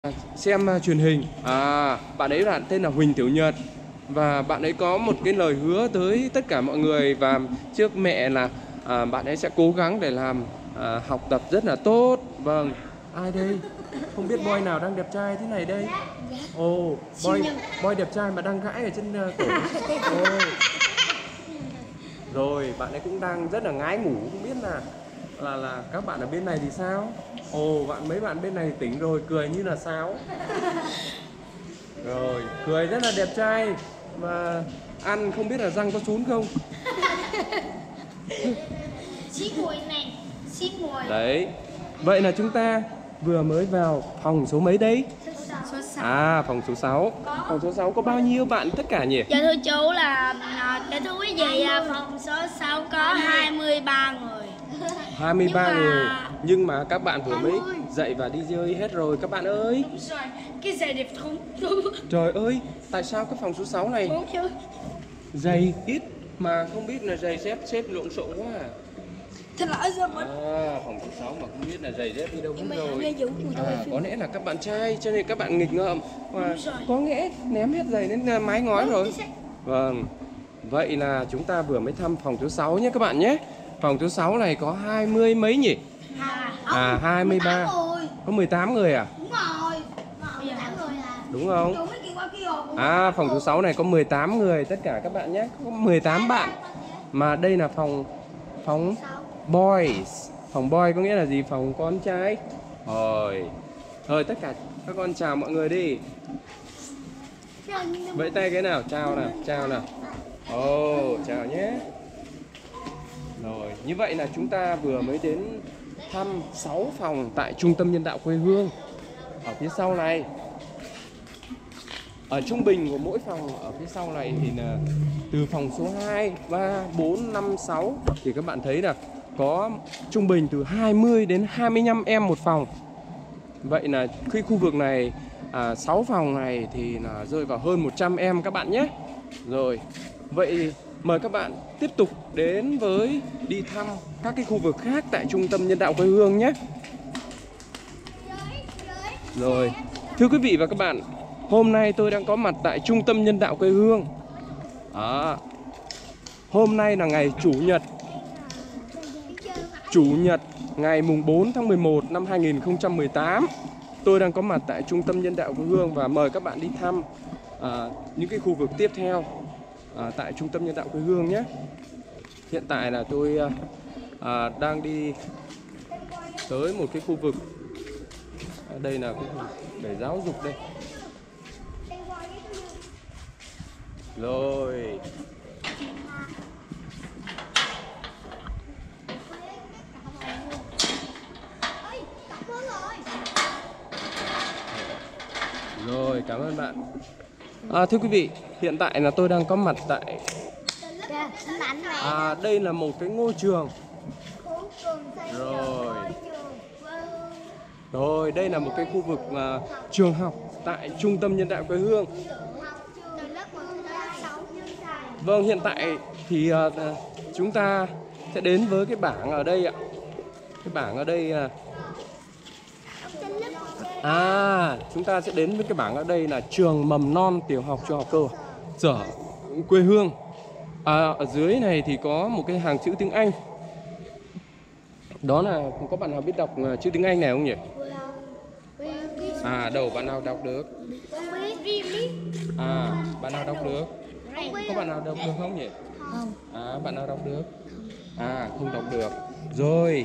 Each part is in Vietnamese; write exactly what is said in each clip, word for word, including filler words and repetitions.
Xem uh, truyền hình. À, bạn ấy là tên là Huỳnh Tiểu Nhật và bạn ấy có một cái lời hứa tới tất cả mọi người và trước mẹ là à, bạn ấy sẽ cố gắng để làm à, học tập rất là tốt. Vâng, ai đây? Không biết boy nào đang đẹp trai thế này đây? Ồ, oh, boy boy đẹp trai mà đang gãi ở trên uh, cổ. Oh. Rồi, bạn ấy cũng đang rất là ngái ngủ, không biết là là là các bạn ở bên này thì sao? Ồ, oh, bạn mấy bạn bên này tỉnh rồi, cười như là sáo. Rồi, cười rất là đẹp trai. Và ăn không biết là răng có sún không? Xin ngồi này, xin ngồi. Đấy. Vậy là chúng ta vừa mới vào phòng số mấy đấy? Số sáu. À, phòng số sáu. Phòng số sáu có bao nhiêu bạn tất cả nhỉ? Dạ thưa chú là, dạ thưa quý vị, phòng số sáu có hai mươi ba người. hai mươi ba Nhưng mà... người. Nhưng mà các bạn vừa mới dậy và đi chơi hết rồi các bạn ơi. Đúng rồi, cái giày đẹp không? Trời ơi, tại sao cái phòng số sáu này Đúng chứ. giày ít mà không biết là giày dép xếp lộn xộn quá à? Thật là sao mà... À, phòng số sáu mà không biết là giày dép đi đâu hết rồi. À, À, có lẽ là các bạn trai cho nên các bạn nghịch ngợm và có nghĩa ném hết giày đến mái ngói rồi. Vâng. Vậy là chúng ta vừa mới thăm phòng số sáu nhé các bạn nhé. Phòng số sáu này có hai mươi mấy nhỉ? À, hai mươi ba. Có mười tám người à? Đúng rồi. mười tám người à? Đúng không? À, phòng số sáu này có mười tám người tất cả các bạn nhé. Có mười tám bạn. Mà đây là phòng phòng boys. Phòng boy có nghĩa là gì? Phòng con trai. Rồi. Thôi tất cả các con chào mọi người đi. Vẫy tay cái nào, chào nào, chào nào. Ồ, oh, chào nhé. Rồi, như vậy là chúng ta vừa mới đến thăm sáu phòng tại Trung tâm Nhân đạo Quê Hương. Ở phía sau này, ở trung bình của mỗi phòng ở phía sau này thì là từ phòng số hai, ba, bốn, năm, sáu thì các bạn thấy là có trung bình từ hai mươi đến hai mươi lăm em một phòng. Vậy là khi khu vực này à, sáu phòng này thì là rơi vào hơn một trăm em các bạn nhé. Rồi, vậy mời các bạn tiếp tục đến với đi thăm các cái khu vực khác tại Trung tâm Nhân đạo Quê Hương nhé. Rồi, thưa quý vị và các bạn, hôm nay tôi đang có mặt tại Trung tâm Nhân đạo Quê Hương. À, hôm nay là ngày Chủ nhật. Chủ nhật ngày mùng bốn tháng mười một năm hai nghìn không trăm mười tám. Tôi đang có mặt tại Trung tâm Nhân đạo Quê Hương và mời các bạn đi thăm à, những cái khu vực tiếp theo à, tại Trung tâm Nhân đạo Quê Hương nhé. Hiện tại là tôi à, đang đi tới một cái khu vực. À, đây là cái khu để giáo dục đây. Rồi. Rồi, cảm ơn bạn. À, thưa quý vị, hiện tại là tôi đang có mặt tại à, đây là một cái ngôi trường. Rồi. Rồi, đây là một cái khu vực uh, trường học tại Trung tâm Nhân đạo Quê Hương. Vâng, hiện tại thì uh, chúng ta sẽ đến với cái bảng ở đây ạ. Cái bảng ở đây là À, chúng ta sẽ đến với cái bảng ở đây là trường mầm non tiểu học trung học cơ sở quê hương. À, ở dưới này thì có một cái hàng chữ tiếng Anh. Đó là có bạn nào biết đọc chữ tiếng Anh này không nhỉ? À, đâu bạn nào đọc được? À, bạn nào đọc được? Có bạn nào đọc được không nhỉ? À, bạn nào đọc được? À, không đọc được. Rồi.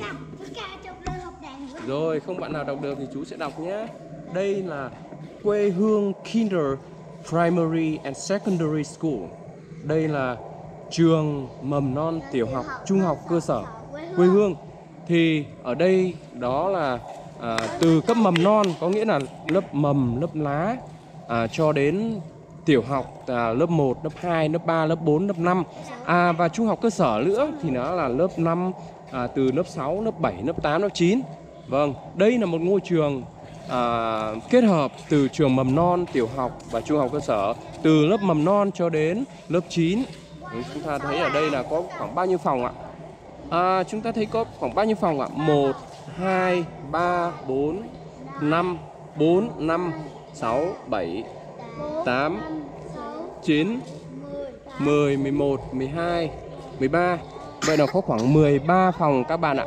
Rồi, không bạn nào đọc được thì chú sẽ đọc nhé. Đây là Quê Hương Kinder Primary and Secondary School. Đây là trường mầm non tiểu học, trung học cơ sở Quê Hương. Thì ở đây đó là à, từ cấp mầm non, có nghĩa là lớp mầm, lớp lá à, cho đến tiểu học à, lớp một, lớp hai, lớp ba, lớp bốn, lớp năm à, và trung học cơ sở nữa thì nó là lớp năm à, từ lớp sáu, lớp bảy, lớp tám, lớp chín. Vâng, đây là một ngôi trường à, kết hợp từ trường mầm non, tiểu học và trung học cơ sở, từ lớp mầm non cho đến lớp chín. Chúng ta thấy ở đây là có khoảng bao nhiêu phòng ạ? À, chúng ta thấy có khoảng bao nhiêu phòng ạ? một, hai, ba, bốn, năm, bốn, năm, sáu, bảy, tám, chín, mười, mười một, mười hai, mười ba. Vậy là có khoảng mười ba phòng các bạn ạ.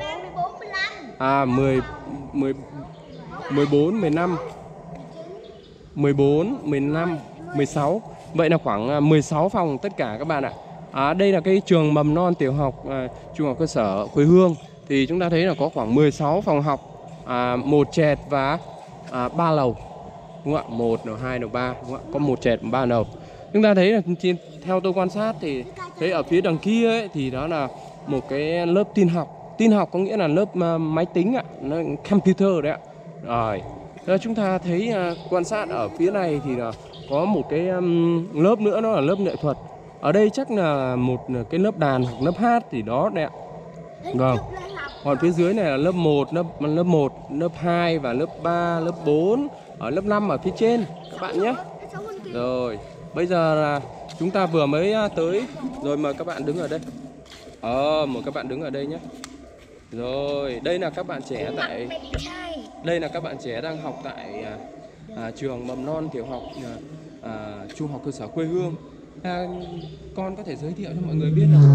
À mười, mười, mười bốn, mười lăm, mười bốn, mười lăm, mười sáu. Vậy là khoảng mười sáu phòng tất cả các bạn ạ. À, đây là cái trường mầm non tiểu học à, trung học cơ sở Quê Hương. Thì chúng ta thấy là có khoảng mười sáu phòng học, à, một trệt và à, ba lầu, đúng không ạ? Một lầu, hai lầu, ba, đúng không ạ? Có một trệt và ba lầu. Chúng ta thấy là theo tôi quan sát thì thấy ở phía đằng kia ấy, thì đó là một cái lớp tin học. Tin học có nghĩa là lớp uh, máy tính ạ, nó computer đấy ạ. Rồi, rồi chúng ta thấy uh, quan sát ở phía này thì là có một cái um, lớp nữa, nó là lớp nghệ thuật. Ở đây chắc là một cái lớp đàn hoặc lớp hát thì đó đấy ạ. Vâng. Còn phía dưới này là lớp một, lớp lớp một, lớp hai và lớp ba, lớp bốn, ở lớp năm ở phía trên các bạn nhé. Rồi, bây giờ là chúng ta vừa mới tới rồi, mời các bạn đứng ở đây. Ờ, mời các bạn đứng ở đây nhé. Rồi, đây là các bạn trẻ tại đây là các bạn trẻ đang học tại à, à, trường mầm non tiểu học à, à, trung học cơ sở Quê Hương. À, con có thể giới thiệu cho mọi người biết là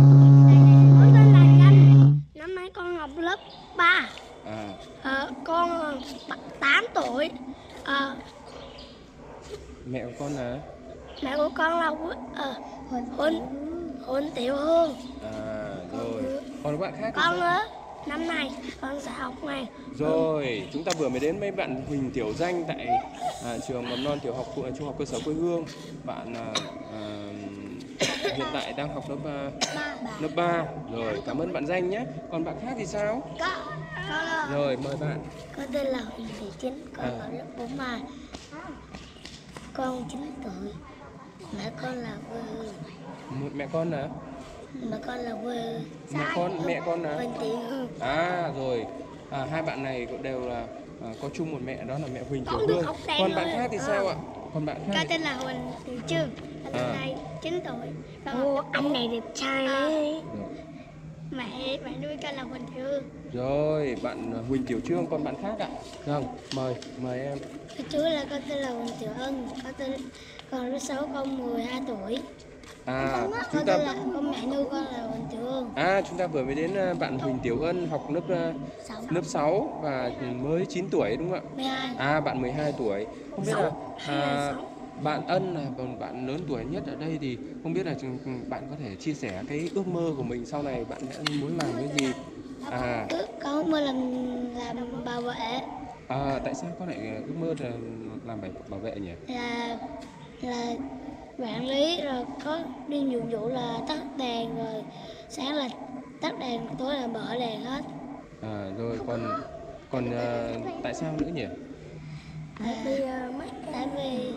con tên là Danh. Năm nay con học lớp ba. à. À, con tám tuổi. À, Mẹ của con là mẹ của con là uh, Huỳnh Huỳnh Tiểu Hương. à rồi. Còn các bạn khác thì Con sao? á, năm nay con sẽ học ngày. Rồi, chúng ta vừa mới đến mấy bạn Huỳnh Tiểu Danh tại à, trường mầm non tiểu học trung học cơ sở Quê Hương. Bạn à, à, hiện tại đang học lớp à, lớp ba. Rồi, cảm ơn bạn Danh nhé. Còn bạn khác thì sao? Con, con Rồi, mời bạn. con tên là Huỳnh Thị Chính, con À. ở lớp bốn mà. Con chín tuổi. Mẹ con là Quê Hương. Một mẹ con là Mẹ con là Quê Hương. mẹ con mẹ con là Huỳnh Thị Hương. À rồi. À, hai bạn này cũng đều là à, có chung một mẹ, đó là mẹ Huỳnh Tiểu Con được Hương. học đàn Còn bạn rồi. khác thì À. sao ạ? Còn bạn khác Con thì... tên là Huỳnh Thị Trương. Năm À. nay chín tuổi. Ồ, anh này đẹp trai đấy. Rồi. Mẹ mẹ nuôi con là Huỳnh Thị Hương. Rồi, bạn Huỳnh Tiểu Trương, còn bạn khác ạ? Vâng, mời, mời em. Cái chú là con tên là Huỳnh Tiểu Ân. Con tên còn lớp sáu, con mười hai tuổi. À, Con chúng tên ta là con mẹ nuôi con là Huỳnh Tiểu Hương. À, chúng ta vừa mới đến à, bạn Huỳnh Tiểu Ân học lớp à, Sáu. lớp sáu và mới chín tuổi đúng không ạ? mười hai. À, bạn mười hai tuổi. Không biết là à, Sáu. bạn Ân là còn bạn lớn tuổi nhất ở đây thì không biết là bạn có thể chia sẻ cái ước mơ của mình sau này bạn sẽ muốn làm cái gì? À, Ước con ước mơ làm làm bảo vệ. à tại sao con lại ước mơ là làm bảo bảo vệ nhỉ? Là là quản lý, rồi có đi nhiệm vụ là tắt đèn, rồi sáng là tắt đèn, tối là mở đèn hết. À, rồi còn còn à, tại sao nữa nhỉ? Tại vì mấy tại vì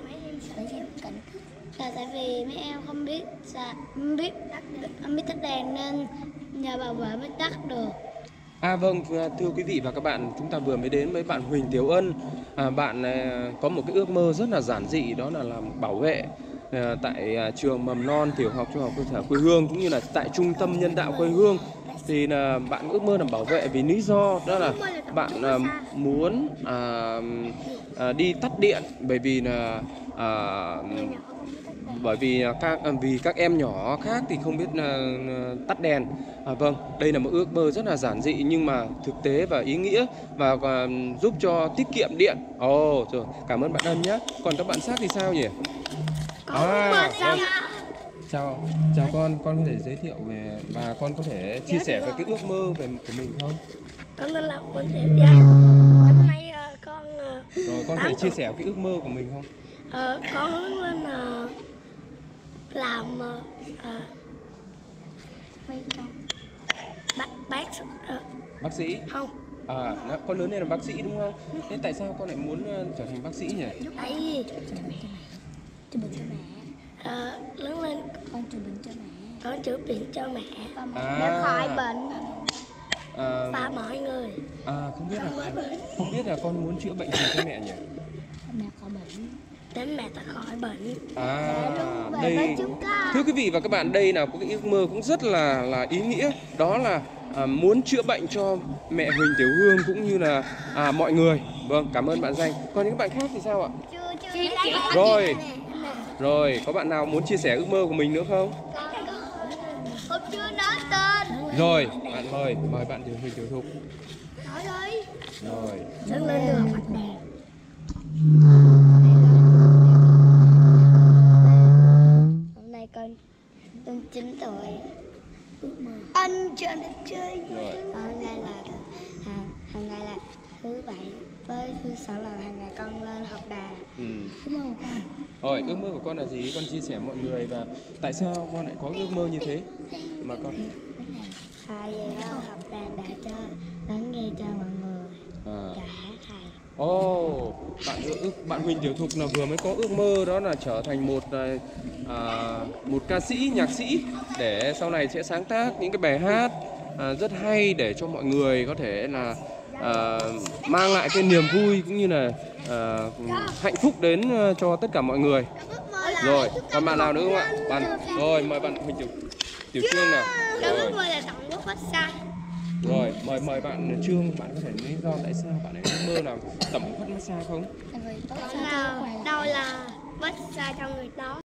là tại vì mấy em không biết là không biết không biết tắt đèn nên nhờ bảo vệ mới tắt được. À vâng, thưa quý vị và các bạn, chúng ta vừa mới đến với bạn Huỳnh Tiểu Ân. À, bạn à, có một cái ước mơ rất là giản dị, đó là làm bảo vệ à, tại à, trường mầm non tiểu học trung học cơ sở Quê Hương, cũng như là tại trung tâm nhân đạo Quê Hương. Thì là bạn ước mơ làm bảo vệ vì lý do đó là bạn à, muốn à, à, đi tắt điện, bởi vì là à, bởi vì các vì các em nhỏ khác thì không biết uh, tắt đèn. À, vâng, đây là một ước mơ rất là giản dị nhưng mà thực tế và ý nghĩa, và uh, giúp cho tiết kiệm điện. Ồ, oh, rồi, cảm ơn bạn Ân nhé. Còn các bạn khác thì sao nhỉ? À, vâng. Chào, chào con, con có thể giới thiệu về và con có thể chia sẻ về cái ước mơ về của mình không? Con tên là Huỳnh Tiểu Danh. Năm nay uh, con uh, Rồi con có thể chia sẻ cái ước mơ của mình không? Uh, con hướng lên uh, làm uh, bác bác uh, Bác sĩ. không. À, con lớn lên là bác sĩ đúng không? Thế tại sao con lại muốn uh, trở thành bác sĩ nhỉ? Tại vì chữa bệnh cho mẹ. À, lớn lên con chữa bệnh cho mẹ. Con chữa bệnh cho mẹ. À. Để khỏi bệnh. À, và mọi người. À, không biết là không biết là con muốn chữa bệnh gì cho mẹ nhỉ? Mẹ khỏi bệnh. Để mẹ ta khỏi bệnh. À, đây thưa quý vị và các bạn, đây là có cái ước mơ cũng rất là là ý nghĩa, đó là à, muốn chữa bệnh cho mẹ Huỳnh Tiểu Hương cũng như là à, mọi người. Vâng, cảm ơn bạn Danh. Còn những bạn khác thì sao ạ? Chưa chưa. Rồi, rồi, có bạn nào muốn chia sẻ ước mơ của mình nữa không? Con chưa nói tên. Rồi, bạn mời, mời bạn Tiểu Huỳnh Tiểu Thục. Nói đi. Rồi. Đứng lên đường mặt đèn. Hôm nay con con chín tuổi. Anh chưa được chơi. Rồi. Hôm nay là hàng hàng ngày là thứ bảy với thứ sáu là hàng ngày con lên học đàn. Ừ. Đúng không con? Rồi, ước mơ của con là gì? Con chia sẻ mọi người và tại sao con lại có ước mơ như thế? Mà con Thầy về con học đàn để cho lắng nghe cho mọi người. à. Cả thầy. Ồ, oh, bạn ước bạn Huỳnh Tiểu Thục là vừa mới có ước mơ đó là trở thành một à, một ca sĩ, nhạc sĩ để sau này sẽ sáng tác những cái bài hát à, rất hay để cho mọi người có thể là à, mang lại cái niềm vui cũng như là à, hạnh phúc đến cho tất cả mọi người. Rồi, còn bạn nào nữa không ạ? Bạn rồi mời bạn Huỳnh Tiểu Tiểu Trương nào. Con ước Rồi. mơ là tặng quốc phát sai. Rồi, mời mời bạn Trương, bạn có thể lý do tại sao bạn ấy ước mơ làm tẩm quất massage không? Đâu là massage cho người đó.